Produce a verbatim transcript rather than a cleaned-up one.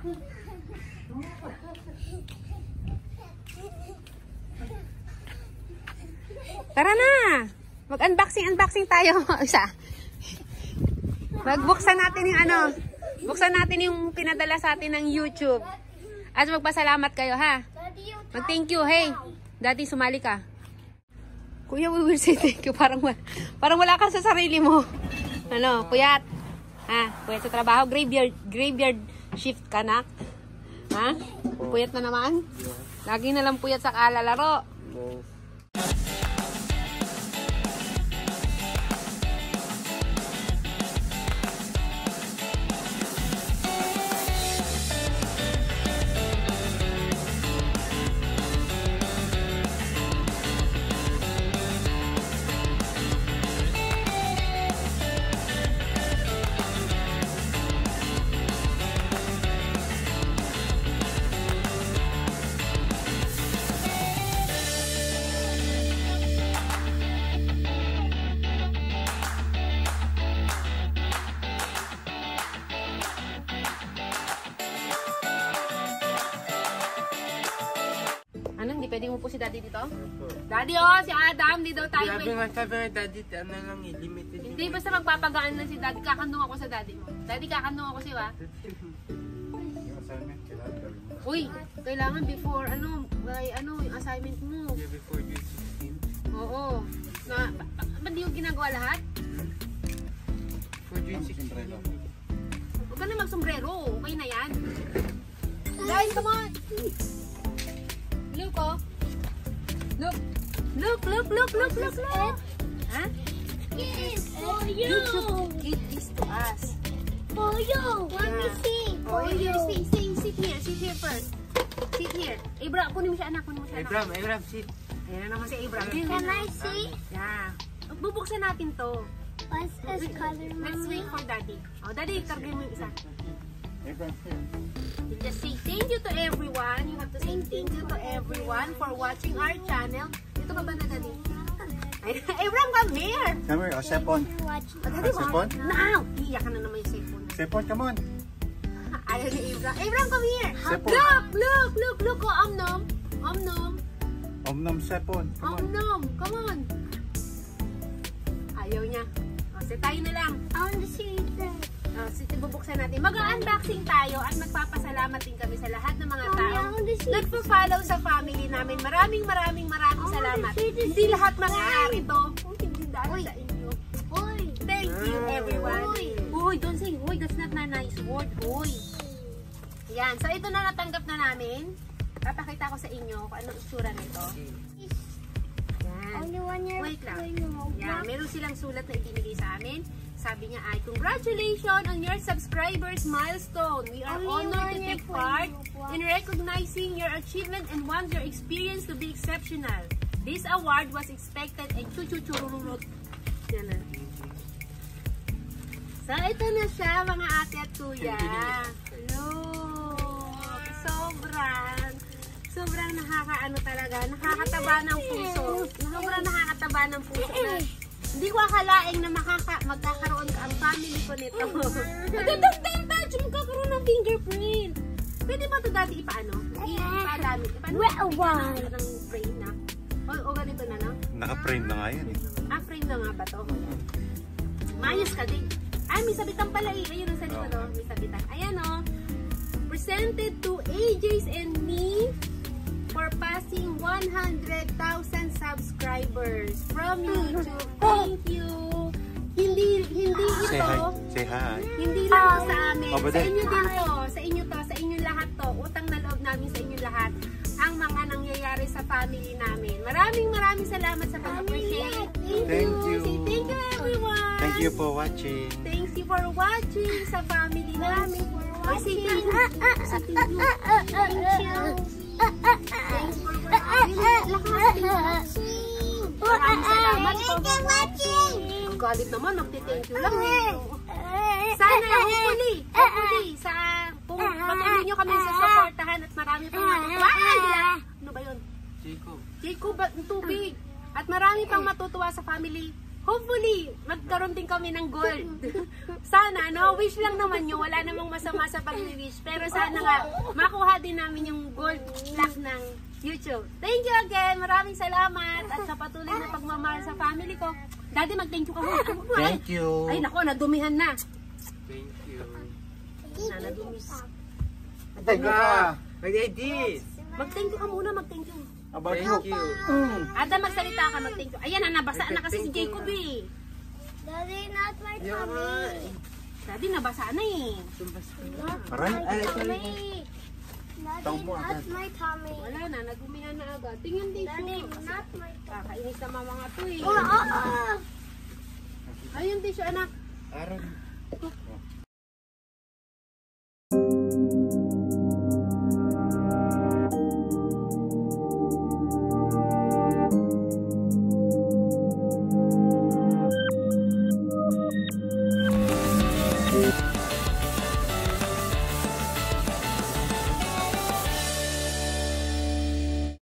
Tara na! Mag-unboxing, unboxing tayo. Isa. Magbuksan natin yung ano. Buksan natin yung pinadala sa atin ng YouTube. At magpasalamat kayo, ha? Mag-thank you. Hey, Daddy, sumali ka. Kuya, we will say thank you. Parang, parang wala ka sa sarili mo. Ano, puyat. Ha? Puyat sa trabaho. Graveyard, graveyard shift ka na. Ha? Puyat na naman? Lagi na lang puyat sa kalalaro. Hindi pwede mo po si Daddy dito? Daddy, oh, si Adam, di daw tayo. Sabi nga, sabi nga, Daddy, ano lang, limited. Hindi, basta magpapagaan na si Daddy. Kakandong ako sa Daddy mo. Daddy, kakandong ako siya, uy, kailangan before, ano, by, ano, yung assignment mo. Yeah, before June sixteenth. Oo. Na, ba, ba, ba di yung ginagawa lahat? For June sixteenth. Huwag ka na mag-sombrero. Okay na yan. Guys, come on! Look, oh. Look. Look, look, look, look, look, look. Huh? Yes, for you. You should give this to us. For you. Let me see. For For you. you. Sit, sit, sit here. Sit here first. Sit here. Abram, kunin mo siya, anak. Kunin mo siya, anak. Abram, Abram, sit. Ayan na naman si Abram. Can I see? Yeah. Bubuksan natin to. What's this color, Let's Mommy? wait for Daddy. Oh, Daddy, kargay mo yung isa. Abram, You just say thank you to everyone. You have to say thank you to everyone for watching our channel. Ito ba ba na, Daddy? Abram, come here! Come here, oh, Sepon. Watching. Oh, Daddy, Sepon? now! Iiyak ka na naman yung cellphone. Sepon, come on. Ayaw ni Abram. Abram, come here! Sepon. Look! Look! Look! Look! Oh, om nom! Om nom! Om nom Sepon, come Om on. nom! Come on! Ayaw niya. O, so tayo na lang. I want to see that. Uh, so, bubuksan natin. Mag-unboxing tayo at magpapasalamat din kami sa lahat ng mga tao nagpo-follow sa family namin. Maraming maraming maraming salamat. Hindi lahat maaari to. Dahil sa inyo. Boy. Thank you everyone. Uy, don't say uy. That's not a nice word. Uy. Yan. So ito na natanggap na namin. Papakita ko sa inyo kung anong itsura nito. Yan. Only one year. Wait lang. Yan. Meron silang sulat na ibinigay sa amin. Sabi niya ay, congratulations on your subscribers milestone. We are honored to take part in recognizing your achievement and want your experience to be exceptional. This award was expected and chuchuchurururut. Yan na. So, ito na siya, mga ate at kuya. Look, sobrang, sobrang nakakaano talaga, nakakataba ng puso. Sobrang nakakataba ng puso na. Hindi ko akalaing na makaka magkakaroon ka ang family ko nito. Magandang touch! Magkakaroon ng fingerprint. Pwede ba ito dati ipaano? Ipalamit. Ipaano? Well, Ng frame na. O, o ganito na, no? Naka-frame na nga yan eh. Ah, frame na nga ba ito? Mayos ka din. Ah, may sabitan pala eh. Ayun ang salita do. May sabitan. Ayan o. Presented to A J's and me for passing one hundred thousand subscribers from YouTube. Thank you. Hindi hindi ito. Say hi. Say hi. Hindi lang ito sa amin. Oh, Sa inyo din to. Sa inyo to. Sa inyo lahat to. Utang na loob namin sa inyo lahat. Ang mga nangyayari sa family namin. Maraming maraming salamat sa pag-appreciate. Thank you. Say thank you everyone. Thank you for watching. Thank you for watching sa family namin. Ay, say thank you. Say thank you. Thank you. Thanks for watching. Maraming salamat for watching. Ang galit naman, magti-thank you lang eh. Sana, hopefully, hopefully, sa, kung patuloy nyo kami sa supportahan at marami pang matutuwa. Ano ba yun? Jacob. Jacob, ba't ang tubig? At marami pang matutuwa sa family hopefully, magkaroon din kami ng gold. Sana, no? Wish lang naman yun. Wala namang masama sa pag-wish. Pero sana nga, makuha din namin yung gold plaque ng YouTube. Thank you again. Maraming salamat. At sa patuloy na pagmamahal sa family ko. Daddy, mag-thank you ka muna. Thank you. Ay, nako, nadumihan na. Thank you. Na, nadumi. Thank you Ah, like this. Mag-thank you ka muna, mag-thank you. About Thank you. Ada, magsalita ka, mag-thank you. Ayan, na, nabasa na kasi si Jacob eh. Daddy, not my Yung tummy. mga... Daddy, nabasa na eh. Aray. My tummy. Tao Daddy, mo not agad. my tummy. Wala na, nagumihan na agad. Tingnan dito. Daddy, not my tummy. Kakainis na mga to eh. Oh, oh, oh. Ayun, tissue, anak. Aron.